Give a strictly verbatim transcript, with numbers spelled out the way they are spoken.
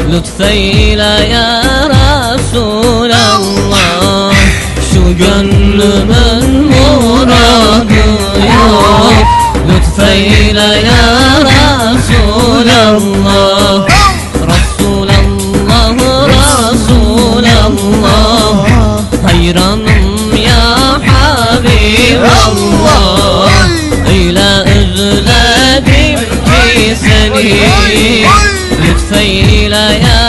lütfeyle ya Resulallah. Şu gönlümün muradı yok, lütfeyle ya Resulallah. Resulallah, Resulallah, hayranım ya Habiballah. Öyle özledim ki seni, lütfeyle ya